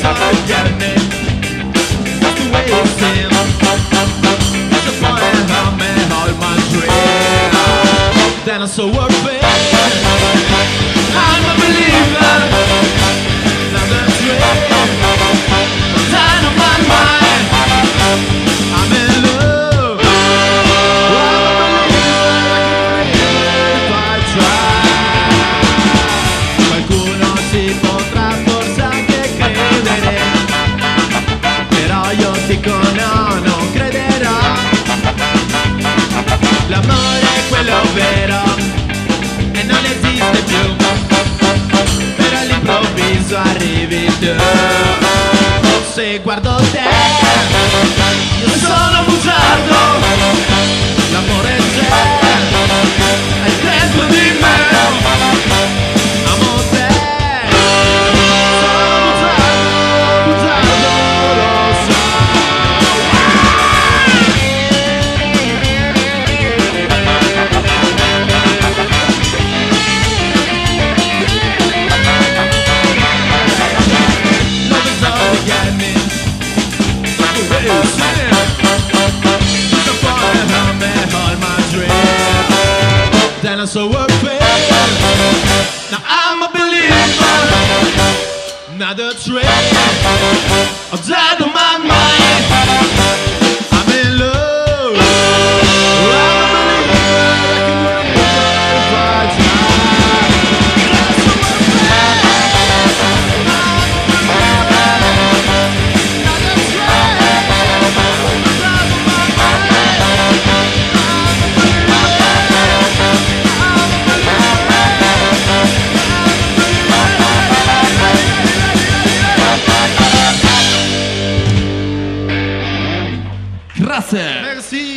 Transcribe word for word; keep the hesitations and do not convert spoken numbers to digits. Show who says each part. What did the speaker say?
Speaker 1: get me. That's the way it seems. Just wanna help me hold my dream. Then I saw her face. I'm a believer. Not a dream. I'm tired of my mind. I'm in love. I'm a believer. If I try. Qualcuno si potrà forse anche credere, però io dico no, non crederò. L'amore è quello vero e non esiste più, però all'improvviso arrivi tu. Se guardo te, io sono bugiardo. L'amore c'è, è dentro di me. Amo te, sono bugiardo, bugiardo, lo so. Love is all you get me. That's the way you sing. Just wanna help me hold my dream. Then I saw her face. Now I'm a believer. Not a train. I'm dead on my mind. I'm in love. I'm a believer. I can believe it if I try. Then I saw her face. I'm a believer. Not a train. I'm dead on my mind. I'm a believer. I'm a believer.
Speaker 2: Grazie.
Speaker 1: Merci.